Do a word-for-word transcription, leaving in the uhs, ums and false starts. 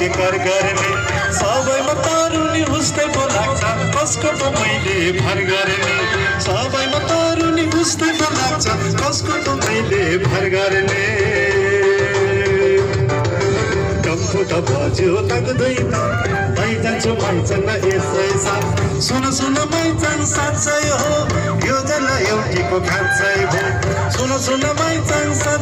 मैले कर गर्ने सबैमा तरुनी उस्तै पो लाग्छ कसको पो मैले भर गर्ने सबैमा तरुनी उस्तै पो लाग्छ कसको पो मैले भर गर्ने टम्फु त बज्यो तक्दैन आइजान्छु माइचन यसै साथ सुन सुन माइचन साँच्चै हो यो जला एउटीको खाँचै हो सुन सुन माइचन